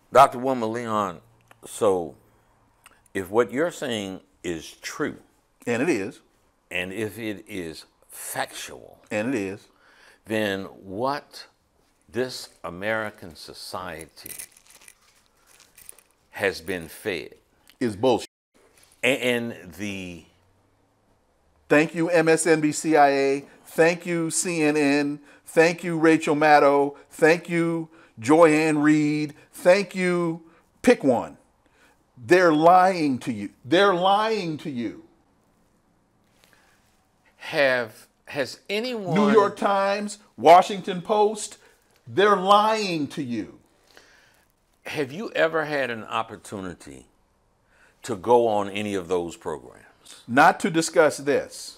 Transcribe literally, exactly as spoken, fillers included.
Doctor Wilmer Leon, so if what you're saying is true, and it is, and if it is factual, and it is, then what this American society has been fed is bullshit. And the thank you M S N B C I A, thank you C N N, thank you Rachel Maddow, thank you Joyanne Reed, thank you, pick one. They're lying to you. They're lying to you. Have, has anyone... New York Times, Washington Post, they're lying to you. Have you ever had an opportunity to go on any of those programs? Not to discuss this.